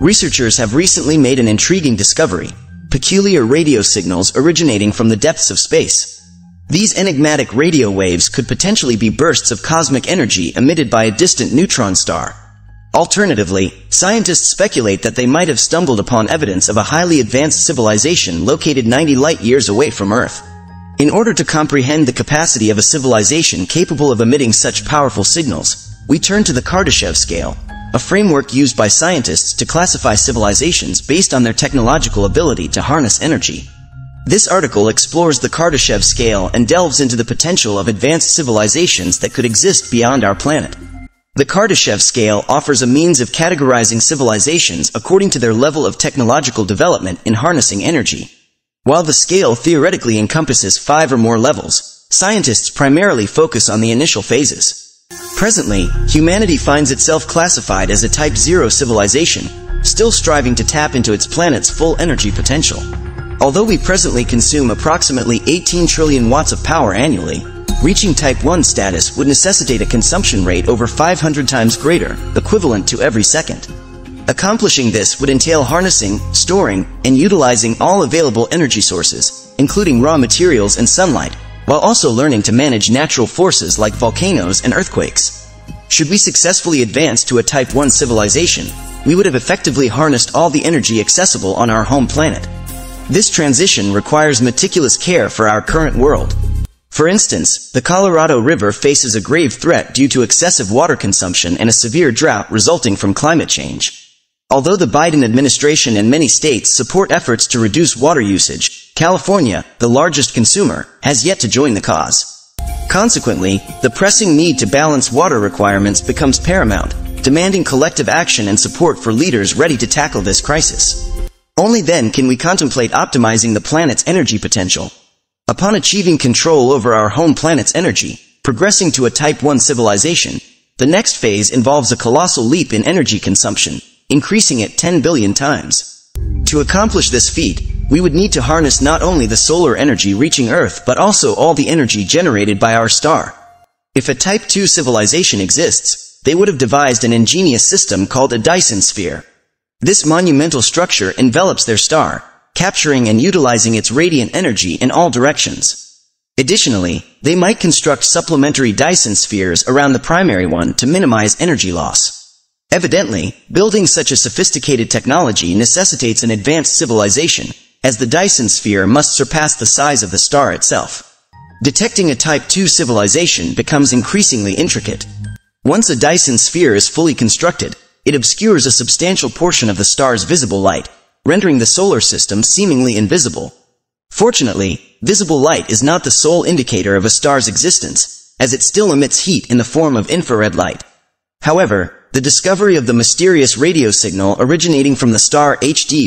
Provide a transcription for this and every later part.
Researchers have recently made an intriguing discovery: peculiar radio signals originating from the depths of space. These enigmatic radio waves could potentially be bursts of cosmic energy emitted by a distant neutron star. Alternatively, scientists speculate that they might have stumbled upon evidence of a highly advanced civilization located 90 light-years away from Earth. In order to comprehend the capacity of a civilization capable of emitting such powerful signals, we turn to the Kardashev scale, a framework used by scientists to classify civilizations based on their technological ability to harness energy. This article explores the Kardashev scale and delves into the potential of advanced civilizations that could exist beyond our planet. The Kardashev scale offers a means of categorizing civilizations according to their level of technological development in harnessing energy. While the scale theoretically encompasses 5 or more levels, scientists primarily focus on the initial phases. Presently, humanity finds itself classified as a Type 0 civilization, still striving to tap into its planet's full energy potential. Although we presently consume approximately 18 trillion watts of power annually, reaching Type 1 status would necessitate a consumption rate over 500 times greater, equivalent to every second. Accomplishing this would entail harnessing, storing, and utilizing all available energy sources, including raw materials and sunlight, while also learning to manage natural forces like volcanoes and earthquakes. Should we successfully advance to a Type 1 civilization, we would have effectively harnessed all the energy accessible on our home planet. This transition requires meticulous care for our current world. For instance, the Colorado River faces a grave threat due to excessive water consumption and a severe drought resulting from climate change. Although the Biden administration and many states support efforts to reduce water usage, California, the largest consumer, has yet to join the cause. Consequently, the pressing need to balance water requirements becomes paramount, demanding collective action and support for leaders ready to tackle this crisis. Only then can we contemplate optimizing the planet's energy potential. Upon achieving control over our home planet's energy, progressing to a Type 1 civilization, the next phase involves a colossal leap in energy consumption, increasing it 10 billion times. To accomplish this feat, we would need to harness not only the solar energy reaching Earth but also all the energy generated by our star. If a Type 2 civilization exists, they would have devised an ingenious system called a Dyson sphere. This monumental structure envelops their star, capturing and utilizing its radiant energy in all directions. Additionally, they might construct supplementary Dyson spheres around the primary one to minimize energy loss. Evidently, building such a sophisticated technology necessitates an advanced civilization, as the Dyson sphere must surpass the size of the star itself. Detecting a Type 2 civilization becomes increasingly intricate. Once a Dyson sphere is fully constructed, it obscures a substantial portion of the star's visible light, rendering the solar system seemingly invisible. Fortunately, visible light is not the sole indicator of a star's existence, as it still emits heat in the form of infrared light. However, the discovery of the mysterious radio signal originating from the star HD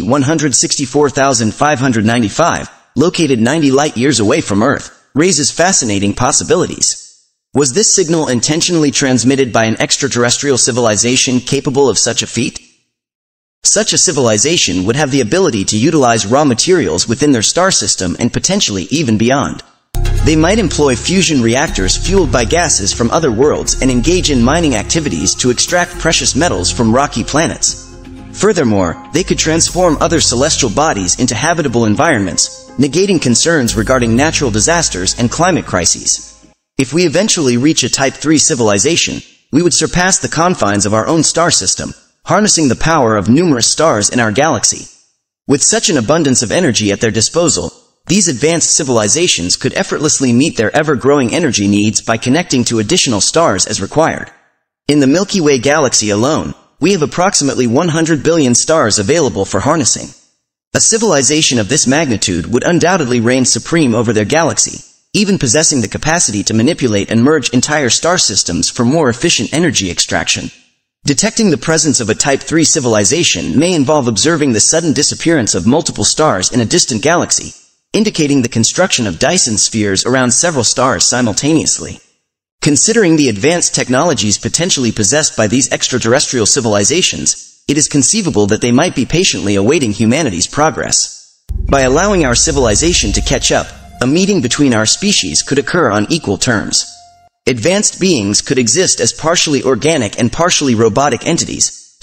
164595, located 90 light-years away from Earth, raises fascinating possibilities. Was this signal intentionally transmitted by an extraterrestrial civilization capable of such a feat? Such a civilization would have the ability to utilize raw materials within their star system and potentially even beyond. They might employ fusion reactors fueled by gases from other worlds and engage in mining activities to extract precious metals from rocky planets. Furthermore, they could transform other celestial bodies into habitable environments, negating concerns regarding natural disasters and climate crises. If we eventually reach a Type 3 civilization, we would surpass the confines of our own star system, harnessing the power of numerous stars in our galaxy. With such an abundance of energy at their disposal, these advanced civilizations could effortlessly meet their ever-growing energy needs by connecting to additional stars as required. In the Milky Way galaxy alone, we have approximately 100 billion stars available for harnessing. A civilization of this magnitude would undoubtedly reign supreme over their galaxy, even possessing the capacity to manipulate and merge entire star systems for more efficient energy extraction. Detecting the presence of a Type 3 civilization may involve observing the sudden disappearance of multiple stars in a distant galaxy, indicating the construction of Dyson spheres around several stars simultaneously. Considering the advanced technologies potentially possessed by these extraterrestrial civilizations, it is conceivable that they might be patiently awaiting humanity's progress. By allowing our civilization to catch up, a meeting between our species could occur on equal terms. Advanced beings could exist as partially organic and partially robotic entities,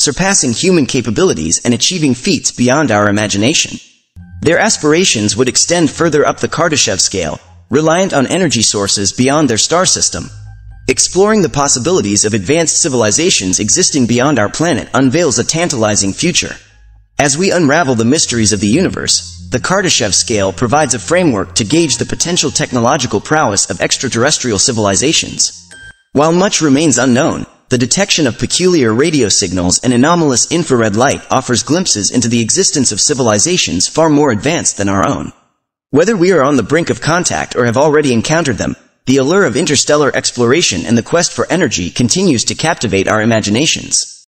surpassing human capabilities and achieving feats beyond our imagination. Their aspirations would extend further up the Kardashev scale, reliant on energy sources beyond their star system. Exploring the possibilities of advanced civilizations existing beyond our planet unveils a tantalizing future. As we unravel the mysteries of the universe, the Kardashev scale provides a framework to gauge the potential technological prowess of extraterrestrial civilizations. While much remains unknown, the detection of peculiar radio signals and anomalous infrared light offers glimpses into the existence of civilizations far more advanced than our own. Whether we are on the brink of contact or have already encountered them, the allure of interstellar exploration and the quest for energy continues to captivate our imaginations.